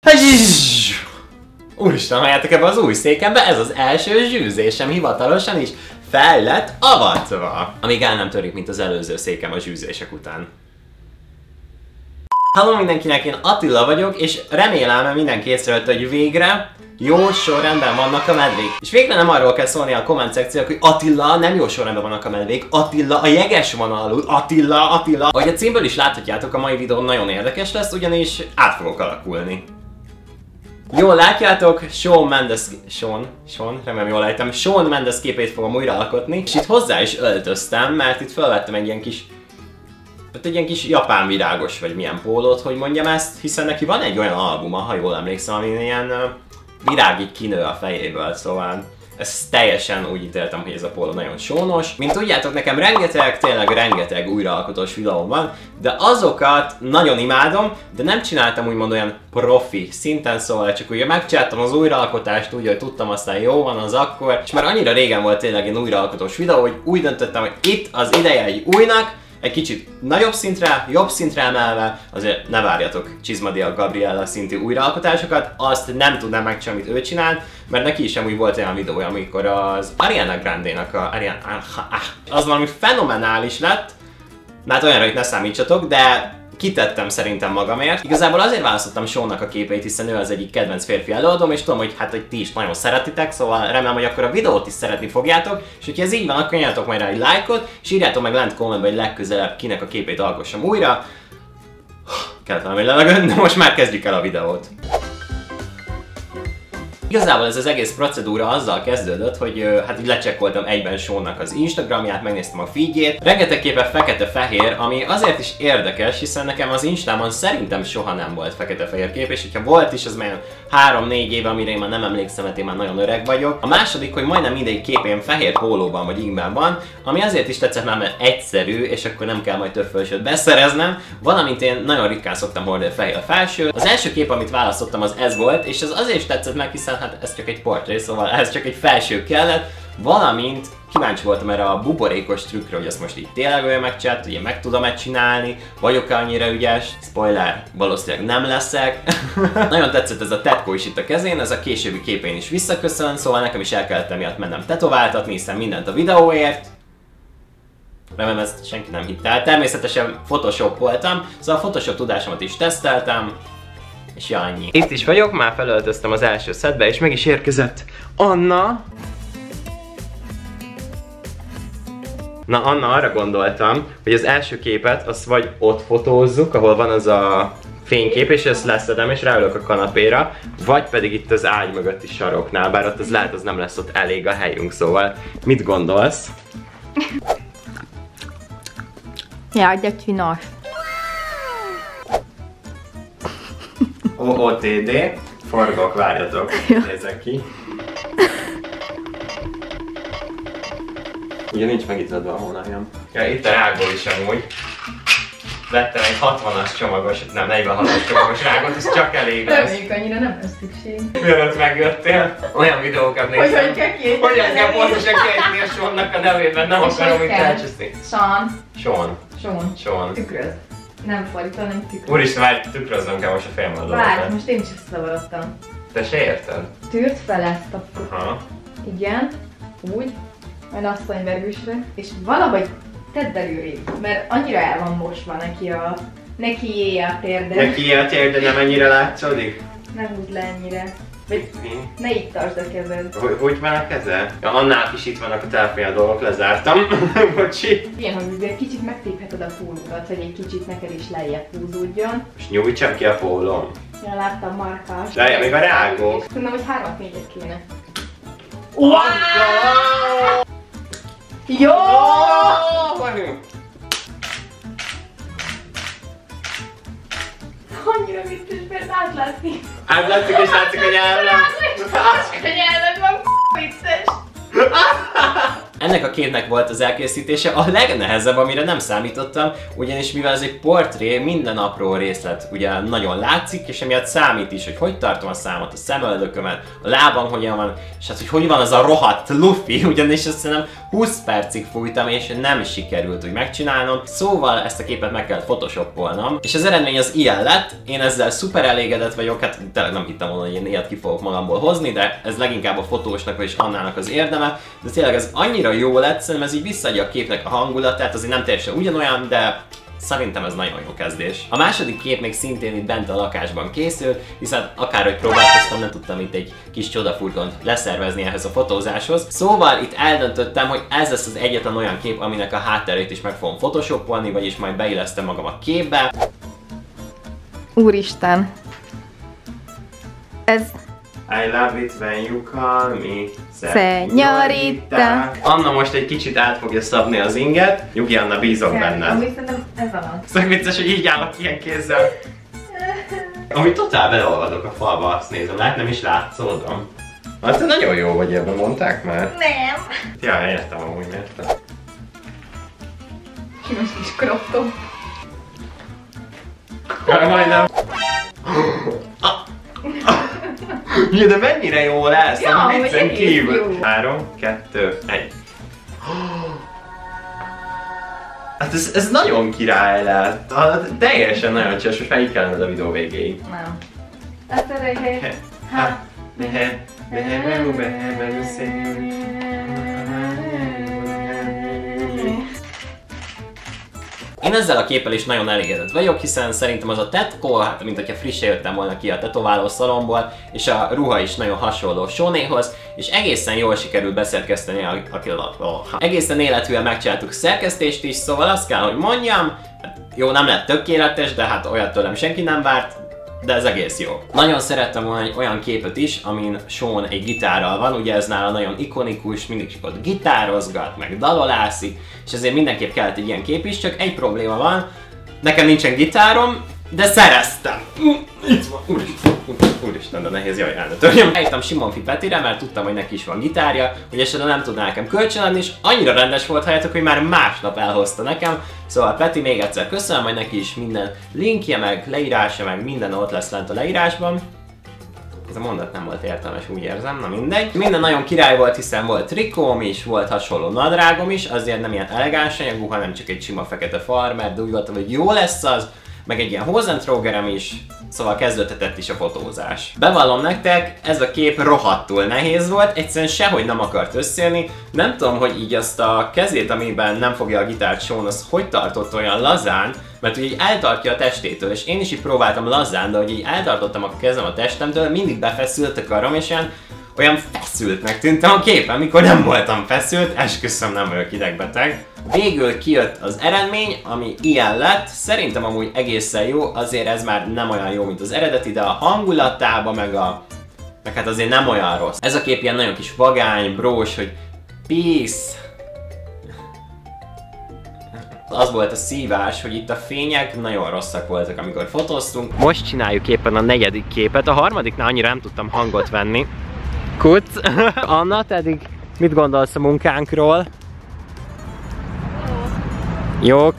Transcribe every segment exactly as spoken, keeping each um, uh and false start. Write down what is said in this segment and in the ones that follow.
Úristen, halljátok ebbe az új székembe, ez az első zsűzésem hivatalosan is fel lett avatva. Amíg el nem törik, mint az előző székem a zsűzések után. Hello mindenkinek, én Attila vagyok, és remélem mindenki észrevette, hogy végre jó sorrendben vannak a medvék. És végre nem arról kell szólni a komment szekciók, hogy Attila, nem jó sorrendben vannak a medvék, Attila a jeges vonalú, Attila, Attila. Ahogy a címből is láthatjátok, a mai videó nagyon érdekes lesz, ugyanis át fogok alakulni. Jól látjátok, Shawn Mendes, Shawn, Shawn, remélem jól ejtem, Shawn Mendes képét fogom újra alkotni, és itt hozzá is öltöztem, mert itt felvettem egy ilyen kis, egy ilyen kis japán virágos, vagy milyen pólót, hogy mondjam ezt, hiszen neki van egy olyan albuma, ha jól emlékszem, ami ilyen uh, virág így kinő a fejéből, szóval ezt teljesen úgy ítéltem, hogy ez a póló nagyon sónos. Mint tudjátok, nekem rengeteg, tényleg rengeteg újraalkotós videóm van, de azokat nagyon imádom, de nem csináltam úgymond olyan profi szinten, szóval csak ugye megcsináltam az újraalkotást úgy, hogy tudtam, aztán jó van az akkor, és már annyira régen volt tényleg egy újraalkotós videó, hogy úgy döntöttem, hogy itt az ideje egy újnak, egy kicsit nagyobb szintre, jobb szintre emelve, azért ne várjatok Csizmadia Gabriella szintű újraalkotásokat, azt nem tudnám megcsinálni, amit ő csinált, mert neki is amúgy volt olyan videója, amikor az Ariana Grande-nak a Ariana, az valami fenomenális lett, mert olyanra itt ne számítsatok, de kitettem szerintem magamért. Igazából azért választottam Shawnnak a képeit, hiszen ő az egyik kedvenc férfi előadóm, és tudom, hogy hát, hogy ti is nagyon szeretitek, szóval remélem, hogy akkor a videót is szeretni fogjátok, és hogyha ez így van, akkor nyomjatok majd rá egy lájkot, és írjátok meg lent kommentben, hogy legközelebb kinek a képét alkossam újra. Kellett valami levegőn, de most már kezdjük el a videót. Igazából ez az egész procedúra azzal kezdődött, hogy hát így lecsekkoltam egyben Shawnnak az Instagramját, megnéztem a feedjét. Rengeteg képe fekete-fehér, ami azért is érdekes, hiszen nekem az Instámon szerintem soha nem volt fekete-fehér kép, és hogyha volt is, az már három-négy éve, amire én már nem emlékszem, mert én már nagyon öreg vagyok. A második, hogy majdnem mindegyik képén fehér pólóban vagy ingben van, ami azért is tetszett már, mert egyszerű, és akkor nem kell majd több fölsőt beszereznem, valamint én nagyon ritkán szoktam hordani fehér felsőt. Az első kép, amit választottam, az ez volt, és ez azért is tetszett meg, hiszen hát ez csak egy portré, szóval ez csak egy felső kellett, valamint kíváncsi voltam erre a buborékos trükkre, hogy ezt most így tényleg olyan megcsinált, hogy én meg tudom-e csinálni, vagyok-e annyira ügyes, spoiler, valószínűleg nem leszek. Nagyon tetszett ez a tetkó is itt a kezén, ez a későbbi képén is visszaköszön, szóval nekem is el kellett emiatt mennem tetováltatni, hiszen mindent a videóért. Remélem ezt senki nem hitte el. Természetesen Photoshop voltam, szóval a Photoshop tudásomat is teszteltem. És ja, annyi. Itt is vagyok, már felöltöztem az első szedbe, és meg is érkezett Anna. Na, Anna, arra gondoltam, hogy az első képet azt vagy ott fotózzuk, ahol van az a fénykép, és ezt leszedem, és ráülök a kanapéra, vagy pedig itt az ágy mögötti saroknál, bár ott az lehet, az nem lesz ott elég a helyünk, szóval mit gondolsz? Jaj, de csinos. o o té dé, forgok, várjatok, nézzek ki. Ugye nincs megitadva a hónaljam. Ja, itt a rágó is amúgy. Vettem egy hatvanas csomagos, nem negyvenhatos csomagos rágót, ez csak elég lesz. Reméljük, annyira nem lesz szükség. Mielőtt megjöttél, olyan videókat nézem. Hogyan kell kiejteni? Hogyan kell pontosan kiejteni a Shawnnak a nevében, nem akarom itt elcseszni. Shawn. Shawn. Shawn. Shawn. Tükröz. Nem fordítva, hanem tükröz. Úristen, várj, tükröznem kell most a fejemmel a dolgokat. Várj, most én is összezavarodtam. Te se érted? Tűrt fel ezt a... Aha. Igen. Úgy. Majd asszonyvergősre. És valahogy tedd belőle, mert annyira el van mosva neki a... Neki éj a térde. Neki éj a térde, nem ennyire látszódik? Nem úgy le ennyire. Vagy ne itt tartsd a kezed. Hogy, hogy van a keze? Ja, annál is itt vannak a telefonja dolgok, lezártam. Bocsi. Ilyen, hogy egy kicsit megtépheted a pólódat, hogy egy kicsit neked is lejjebb húzódjon. És nyújtsam ki a pólóm. Ja, láttam markás. De még a rágók. Tudom, hogy hármat négyet kéne. Wow! Jó! Annyira vicces, mert átlátszik. Átlátszik és látszik a nyelvem. Látszik a nyelved van, vicces. Ennek a képnek volt az elkészítése a legnehezebb, amire nem számítottam, ugyanis mivel ez egy portré, minden apró részlet ugye nagyon látszik, és emiatt számít is, hogy hogy tartom a számot, a szemöldökömet, a lábam hogyan van, és hát hogy hogy van az a rohadt lufi, ugyanis azt szerintem húsz percig fújtam, és nem sikerült úgy megcsinálnom. Szóval ezt a képet meg kellett photoshopolnom, és az eredmény az ilyen lett. Én ezzel szuper elégedett vagyok, hát tényleg nem hittem volna, hogy én ilyet ki fogok magamból hozni, de ez leginkább a fotósnak és Annának az érdeme. De tényleg ez annyira jó lett, szerintem ez így visszaadja a képnek a hangulatát, azért nem teljesen ugyanolyan, de szerintem ez nagyon jó kezdés. A második kép még szintén itt bent a lakásban készült, hiszen akárhogy próbálkoztam, nem tudtam itt egy kis csodafurgont leszervezni ehhez a fotózáshoz. Szóval itt eldöntöttem, hogy ez lesz az egyetlen olyan kép, aminek a hátterét is meg fogom photoshopolni, vagyis majd beillesztem magam a képbe. Úristen! Ez... I love it when you call me Señorita. Anna most egy kicsit át fogja szabni az inget. Nyugi, Anna, bízok benned. Ami szerintem ez van. Szóval vicces, hogy így állok ilyen kézzel. Ami totál beleolvadok a falba, azt nézem, lát, nem is látszódom. Hát te nagyon jó vagy ebben, mondták már? Nem. Ja, értem amúgy, értem. Kínos kis crop top. Majdnem. Ja, de mennyire jó lesz, ja, a viccen kívül. Jó. Három, kettő, egy. Hát ez, ez nagyon király lett. Hát, teljesen nagyon cses, most meg kellene a videó végéig. Nem. Ezt a rejhely. Ha. Én ezzel a képpel is nagyon elégedett vagyok, hiszen szerintem az a tetkó, hát mint hogyha frissen jöttem volna ki a tetováló szalomból, és a ruha is nagyon hasonló Seanéhoz, és egészen jól sikerült beszerkeszteni a, a, a, a egészen élethűen megcsináltuk szerkesztést is, szóval azt kell, hogy mondjam, hát jó, nem lett tökéletes, de hát olyat tőlem senki nem várt, de ez egész jó. Nagyon szerettem volna egy olyan képet is, amin Sean egy gitárral van, ugye ez nála nagyon ikonikus, mindig csak ott gitározgat, meg dalolászik, és ezért mindenképp kellett egy ilyen kép is, csak egy probléma van, nekem nincsen gitárom, de szereztem. Itt van, úristen, úristen, de nehéz, jaj, el ne törjem. Eljöttem Simonfi Petire, mert tudtam, hogy neki is van gitárja, hogy esetleg nem tudná nekem kölcsönadni, és annyira rendes volt helyetek, hogy már másnap elhozta nekem. Szóval Peti, még egyszer köszönöm, hogy neki is minden linkje, meg leírása, meg minden ott lesz lent a leírásban. Ez a mondat nem volt értelmes, úgy érzem, na mindegy. Minden nagyon király volt, hiszen volt trikóm is, volt hasonló nadrágom is, azért nem ilyen elegáns anyagú, hanem csak egy sima fekete farmer, de úgy voltam, hogy jó lesz az, meg egy ilyen hozentrógerem is, szóval kezdődhetett is a fotózás. Bevallom nektek, ez a kép rohadtul nehéz volt, egyszerűen sehogy nem akart összejönni. Nem tudom, hogy így azt a kezét, amiben nem fogja a gitárt Sean, az hogy tartott olyan lazán, mert ugye így eltartja a testétől, és én is így próbáltam lazán, de hogy így eltartottam a kezem a testemtől, mindig befeszült a karom, és olyan, olyan feszültnek tűntem a képen, mikor nem voltam feszült, esküszöm, nem vagyok idegbeteg. Végül kijött az eredmény, ami ilyen lett, szerintem amúgy egészen jó, azért ez már nem olyan jó, mint az eredeti, de a hangulatában, meg a... meg hát azért nem olyan rossz. Ez a kép ilyen nagyon kis vagány, brós, hogy peace. Az volt a szívás, hogy itt a fények nagyon rosszak voltak, amikor fotóztunk. Most csináljuk éppen a negyedik képet, a harmadiknál annyira nem tudtam hangot venni. Kuc! Anna, te eddig mit gondolsz a munkánkról? Jók.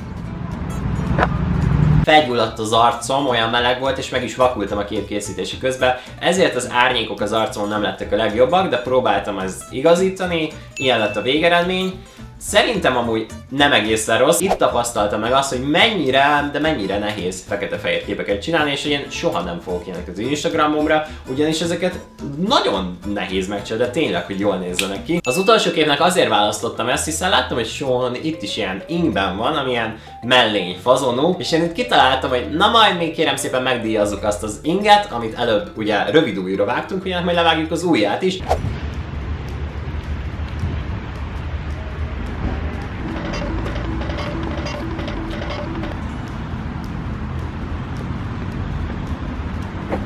Felgyulladt az arcom, olyan meleg volt, és meg is vakultam a kép készítése közben, ezért az árnyékok az arcomon nem lettek a legjobbak, de próbáltam ezt igazítani, ilyen lett a végeredmény. Szerintem amúgy nem egészen rossz. Itt tapasztaltam meg azt, hogy mennyire, de mennyire nehéz fekete-fehér képeket csinálni, és hogy én soha nem fogok ilyenek az Instagramomra, ugyanis ezeket nagyon nehéz megcsinálni, de tényleg, hogy jól nézzenek ki. Az utolsó képnek azért választottam ezt, hiszen láttam, hogy Sean itt is ilyen ingben van, amilyen mellény fazonú, és én itt kitaláltam, hogy na majd még kérem szépen megdíjazzuk azt az inget, amit előbb ugye rövid ujjra vágtunk, ugye majd levágjuk az ujját is.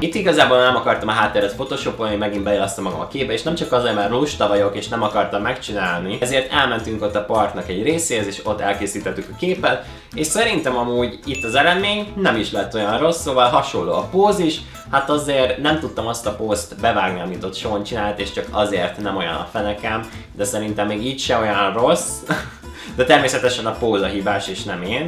Itt igazából nem akartam a hátteret photoshopolni, megint beillesztem magam a képbe, és nem csak azért, mert lusta vagyok, és nem akartam megcsinálni, ezért elmentünk ott a parknak egy részéhez, és ott elkészítettük a képet, és szerintem amúgy itt az eredmény nem is lett olyan rossz, szóval hasonló a póz is, hát azért nem tudtam azt a pózt bevágni, amit ott Sean csinált, és csak azért nem olyan a fenekem, de szerintem még így se olyan rossz, de természetesen a póz a hibás, és nem én.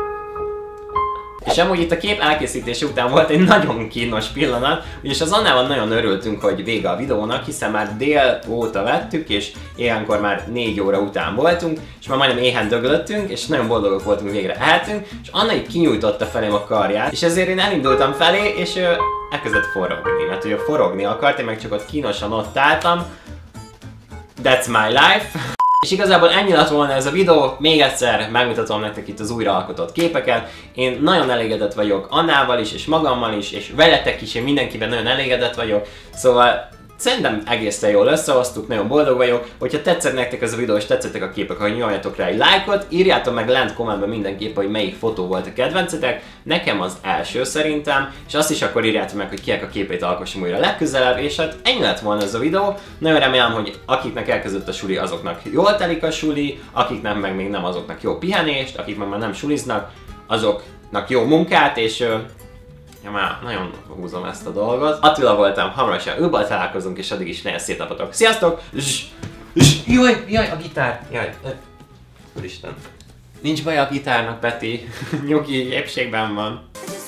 És amúgy itt a kép elkészítése után volt egy nagyon kínos pillanat, ugyanis az Annával nagyon örültünk, hogy vége a videónak, hiszen már dél óta vettük, és éjjenkor már négy óra után voltunk, és már majdnem éhen döglöttünk, és nagyon boldogok voltunk, végre ehetünk, és Anna így kinyújtotta felém a karját, és ezért én elindultam felé, és ő elkezdett forogni, mert ő forogni akart, én meg csak ott kínosan ott álltam. That's my life. És igazából ennyi lett volna ez a videó, még egyszer megmutatom nektek itt az újraalkotott képeket. Én nagyon elégedett vagyok Annával is, és magammal is, és veletek is, én mindenkiben nagyon elégedett vagyok. Szóval szerintem egészen jól összehoztuk, nagyon boldog vagyok. Hogyha tetszett nektek ez a videó és tetszettek a képek, akkor nyomjatok rá egy lájkot, írjátok meg lent kommentben mindenképp, hogy melyik fotó volt a kedvencetek. Nekem az első szerintem, és azt is akkor írjátok meg, hogy kinek a képét alkossam újra legközelebb, és hát ennyi lett volna ez a videó. Nagyon remélem, hogy akiknek elkezdett a suli, azoknak jól telik a suli, akiknek meg még nem, azoknak jó pihenést, akik meg már nem suliznak, azoknak jó munkát, és ja, már nagyon húzom ezt a dolgot. Attila voltam, hamarosan őbből találkozunk, és addig is nagyon szétapatok. Sziasztok! Jaj, jaj, a gitár! Jaj, úristen. Nincs baj a gitárnak, Peti. Nyugi, épségben van.